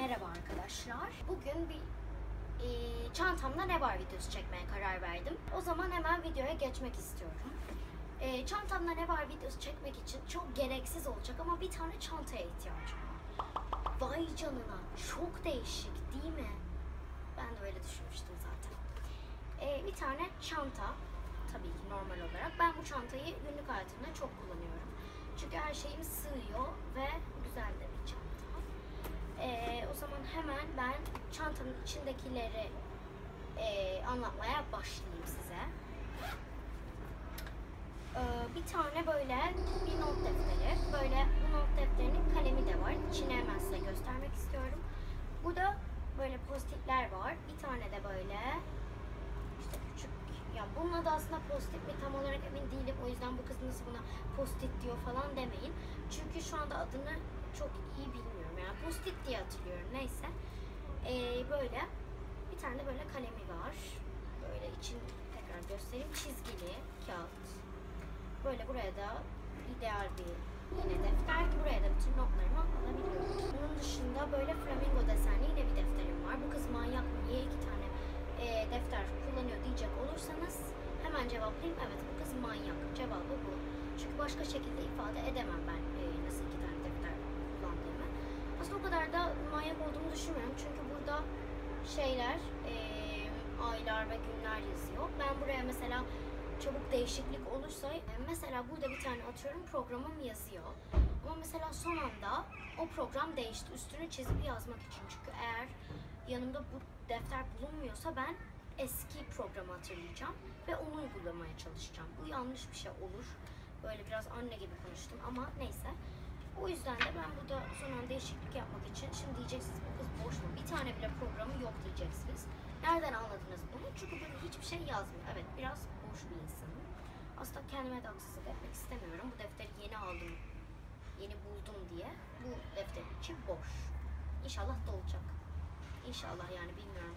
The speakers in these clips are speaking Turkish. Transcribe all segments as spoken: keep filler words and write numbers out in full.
Merhaba arkadaşlar. Bugün bir e, çantamda ne var videosu çekmeye karar verdim. O zaman hemen videoya geçmek istiyorum. E, çantamda ne var videosu çekmek için çok gereksiz olacak ama bir tane çantaya ihtiyacım var. Vay canına, çok değişik değil mi? Ben de öyle düşünmüştüm zaten. E, bir tane çanta, tabii ki normal olarak. Ben bu çantayı günlük hayatımda çok kullanıyorum. Çünkü her şeyim sığıyor ve güzel de bir çanta. Ee, o zaman hemen ben çantamın içindekileri e, anlatmaya başlayayım size. Ee, bir tane böyle bir not defteri. Böyle bu not defterinin kalemi de var. İçini hemen size göstermek istiyorum. Burada böyle postitler var. Bir tane de böyle işte küçük. Ya bunun adı aslında postit mi tam olarak emin değilim. O yüzden bu kız nasıl buna postit diyor falan demeyin. Çünkü şu anda adını çok iyi bilmiyorum. Yani postit diye hatırlıyorum. Neyse. Ee, böyle bir tane de böyle kalemi var. Böyle için tekrar göstereyim. Çizgili kağıt. Böyle buraya da ideal bir yine defter. Buraya da bütün notlarımı alabiliyorum. Bunun dışında böyle flamingo desenli yine bir defterim var. Bu kız manyak mı? Niye iki tane e, defter kullanıyor diyecek olursanız hemen cevaplayayım. Evet, bu kız manyak. Cevabı bu. Çünkü başka şekilde ifade edemem ben e, nasıl iki tane defter kullandığımı. Aslında o kadar da manyak olduğumu düşünmüyorum. Çünkü burada şeyler, e, aylar ve günler yazıyor. Ben buraya mesela çabuk değişiklik olursa, mesela burada bir tane atıyorum programım yazıyor. Ama mesela son anda o program değişti. Üstünü çizip yazmak için. Çünkü eğer yanımda bu defter bulunmuyorsa ben eski programı hatırlayacağım ve onu uygulamaya çalışacağım. Bu yanlış bir şey olur. Böyle biraz anne gibi konuştum ama neyse. O yüzden de ben burada son an değişiklik yapmak için, şimdi diyeceksiniz bu kız boş mu? Bir tane bile programı yok diyeceksiniz. Nereden anladınız bunu? Çünkü burada hiçbir şey yazmıyor. Evet, biraz boş bir insanım. Aslında kendime de haksızlık etmek istemiyorum. Bu defteri yeni aldım, yeni buldum diye. Bu defterin içi boş. İnşallah dolacak. İnşallah, yani bilmiyorum.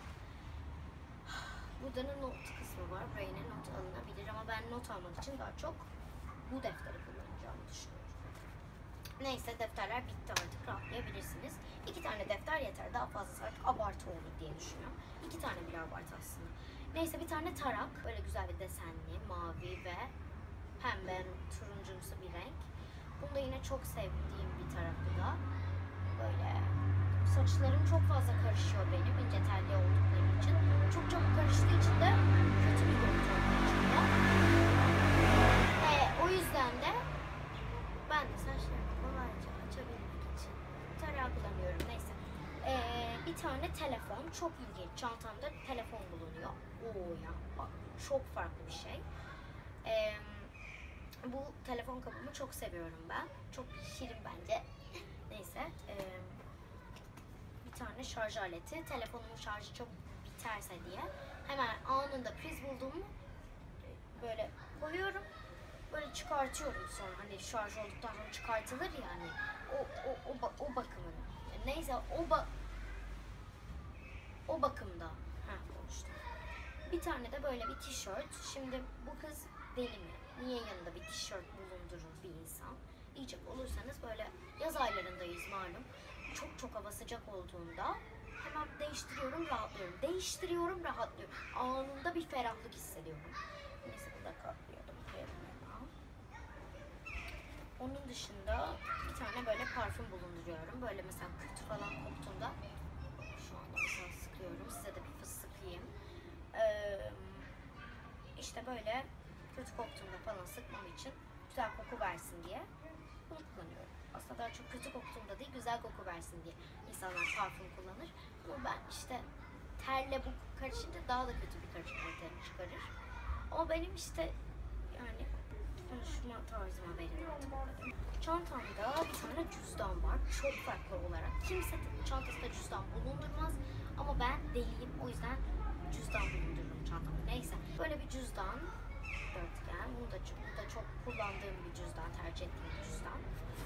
Burada da not kısmı var. Buraya yine not alınabilir ama ben not almak için daha çok bu defteri kullanacağımı düşünüyorum. Neyse, defterler bitti, artık rahatlayabilirsiniz. İki tane defter yeter. Daha fazlası artık abartı olur diye düşünüyorum. İki tane bile abartı aslında. Neyse, bir tane tarak. Böyle güzel bir desenli, mavi ve pembe, turuncumsu bir renk. Bunu da yine çok sevdiğim bir tarak bu da. Böyle saçlarım çok fazla karışıyor benim, ince telli oldukları için. Çok çabuk karıştığı için de kötü bir görüntü ortaya çıkıyor. Ee, o yüzden de ben de saçlarımı kolayca açabilmek için tarağı kullanıyorum. Neyse. Ee, bir tane telefon. Çok ilginç. Çantamda telefon bulunuyor. Oo ya. Bak, çok farklı bir şey. Ee, bu telefon kabımı çok seviyorum ben. Çok şirin bence. Neyse. Ee, bir tane şarj aleti. Telefonumun şarjı çok biterse diye hemen anında priz bulduğumu böyle koyuyorum. Böyle çıkartıyorum sonra, hani şarj olduktan sonra çıkartılır yani. O o o, o bakımın. Neyse, o ba o bakımda. Ha, konuştum. Bir tane de böyle bir tişört. Şimdi bu kız deli mi? Niye yanında bir tişört bulundurur bir insan? Diyecek olursanız, böyle yaz aylarındayız malum. Çok çok hava sıcak olduğunda hemen değiştiriyorum, rahatlıyorum. Değiştiriyorum, rahatlıyorum. Anında bir ferahlık hissediyorum. Neyse, burada katlıyordum. Onun dışında bir tane böyle parfüm bulunduruyorum. Böyle mesela kötü falan koktuğunda, şu anda mesela sıkıyorum. Size de bir fıs sıkayım. Ee, işte böyle kötü koktuğumda falan sıkmam için, güzel koku versin diye bunu kullanıyorum. Aslında daha çok kötü koktuğumda değil, güzel koku versin diye insanlar parfüm kullanır. Ama ben işte terle bu karışınca daha da kötü bir karışım ortaya çıkarır. Ama benim işte yani konuşma tarzıma verin artık o kadar. Çantamda bir tane cüzdan var. Çok farklı olarak. Kimse çantasında cüzdan bulundurmaz. Ama ben deliyim. O yüzden cüzdan bulundururum çantamda. Neyse. Böyle bir cüzdan. Dörtgen. Bunu da, bu da çok kullandığım bir cüzdan. Tercih ettiğim bir cüzdan.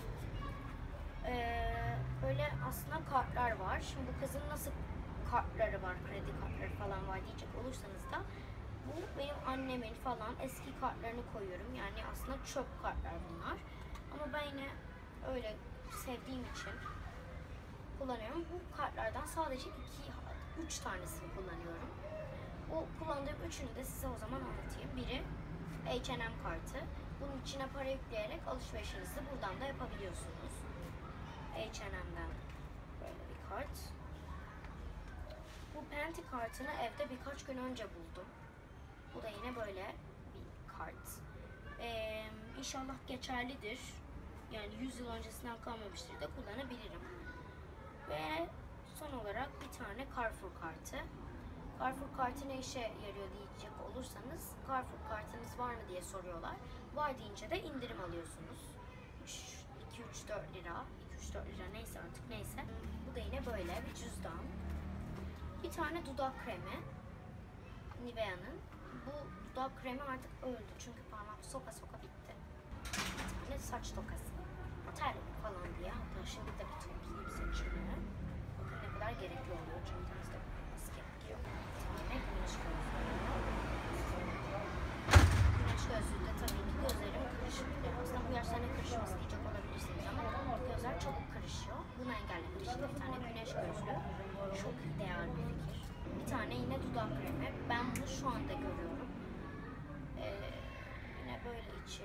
Ee, böyle aslında kartlar var. Şimdi bu kızın nasıl kartları var, kredi kartları falan var diyecek olursanız da, bu benim annemin falan eski kartlarını koyuyorum. Yani aslında çöp kartlar bunlar. Ama ben yine öyle sevdiğim için kullanıyorum. Bu kartlardan sadece iki, üç tanesini kullanıyorum. Bu kullandığım üçünü de size o zaman anlatayım. Biri H and M kartı. Bunun içine para yükleyerek alışverişinizi buradan da yapabiliyorsunuz. H and M'den böyle bir kart. Bu Penti kartını evde birkaç gün önce buldum. Bu da yine böyle bir kart. Ee, inşallah geçerlidir. Yani yüz yıl öncesinden kalmamıştır da kullanabilirim. Ve son olarak bir tane Carrefour kartı. Carrefour kartı ne işe yarıyor diyecek olursanız, Carrefour kartınız var mı diye soruyorlar. Var deyince de indirim alıyorsunuz. iki üç dört lira, iki üç dört lira neyse artık neyse. Bu da yine böyle bir cüzdan. Bir tane dudak kremi. Nivea'nın. Bu dudak kremi artık öldü çünkü parmak soka soka bitti. Bir tane saç tokası. Terlik falan diye. Hatta şimdi de bir toplayayım saçımı. Bakın ne kadar gerekli oluyor çantanızda bulunması gerekiyor. Bir tane güneş gözlüğü. Güneş gözlüğü de tabii ki gözlerim kırışmıyor. Aslında bu yaşlarda kırışması diyecek olabilirsiniz ama gözler çabuk kırışıyor. Bunu engellemek için bir tane güneş gözlüğü çok ideal bir fikir. Bir tane yine dudak kremi. Ben bunu şu anda görüyorum. Ee, yine böyle içi.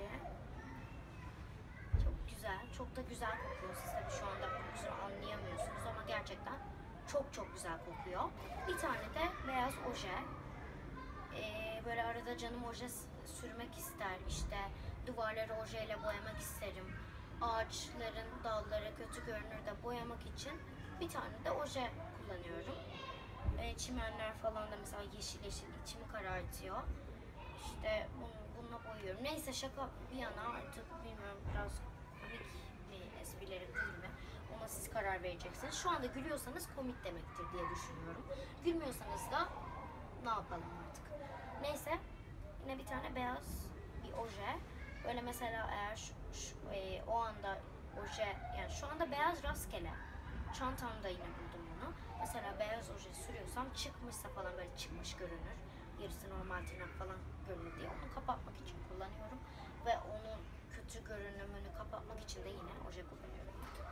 Çok güzel. Çok da güzel kokuyor. Siz tabii şu anda kokusunu anlayamıyorsunuz ama gerçekten çok çok güzel kokuyor. Bir tane de beyaz oje. Ee, böyle arada canım oje sürmek ister. İşte duvarları ojeyle boyamak isterim. Ağaçların dalları kötü görünür de boyamak için bir tane de oje kullanıyorum. E, çimenler falan da mesela yeşil yeşil içimi karartıyor. İşte bunu, bununla boyuyorum. Neyse şaka bir yana artık bilmiyorum biraz komik mi esprileri değil mi? Ona siz karar vereceksiniz. Şu anda gülüyorsanız komik demektir diye düşünüyorum. Gülmüyorsanız da ne yapalım artık. Neyse yine bir tane beyaz bir oje. Böyle mesela eğer şu, şu, e, o anda oje yani şu anda beyaz rastgele. Çantamda yine buldum bunu. Mesela beyaz oje sürüyorsam çıkmışsa falan böyle çıkmış görünür. Yarısı normal tırnak falan görünür diye onu kapatmak için kullanıyorum. Ve onun kötü görünümünü kapatmak için de yine oje kullanıyorum.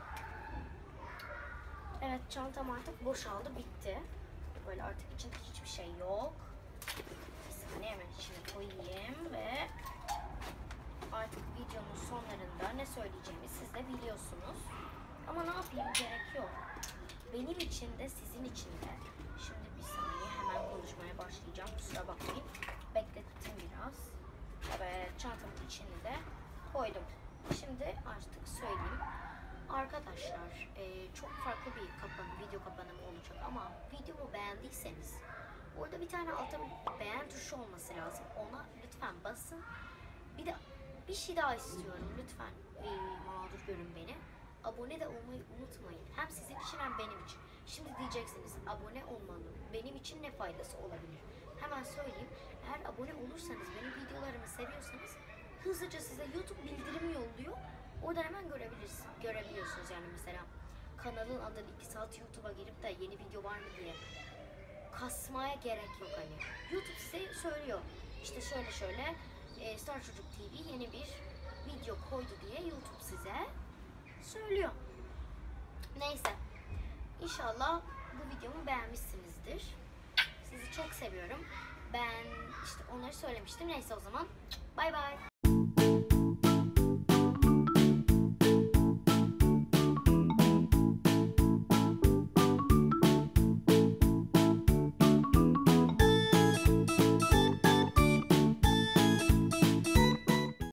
Evet çantam artık boşaldı bitti. Böyle artık içinde hiçbir şey yok. Bir saniye hemen içine koyayım ve artık videonun sonlarında ne söyleyeceğimi siz de biliyorsunuz. Ama ne yapayım gerek yok. Benim için de sizin için de. Şimdi bir saniye hemen konuşmaya başlayacağım. Kusura bakmayın. Beklettim biraz. Evet çantamın içini de koydum. Şimdi artık söyleyeyim. Arkadaşlar e, çok farklı bir kapan, video kapanımı olacak ama videomu beğendiyseniz orada bir tane altta beğen tuşu olması lazım. Ona lütfen basın. Bir de bir şey daha istiyorum. Lütfen e, mağdur görün beni. Abone de olmayı unutmayın. Hem sizin için hem benim için. Şimdi diyeceksiniz abone olmanın benim için ne faydası olabilir? Hemen söyleyeyim. Eğer abone olursanız benim videolarımı seviyorsanız hızlıca size YouTube bildirim yolluyor. Oradan hemen görebilirsiniz. Görebiliyorsunuz yani mesela kanalın adını iki saat YouTube'a girip de yeni video var mı diye kasmaya gerek yok hani. YouTube size söylüyor. İşte şöyle şöyle e, Star Çocuk T V yeni bir video koydu diye YouTube size söylüyor. Neyse. İnşallah bu videomu beğenmişsinizdir. Sizi çok seviyorum. Ben işte onları söylemiştim. Neyse o zaman. Bay bay.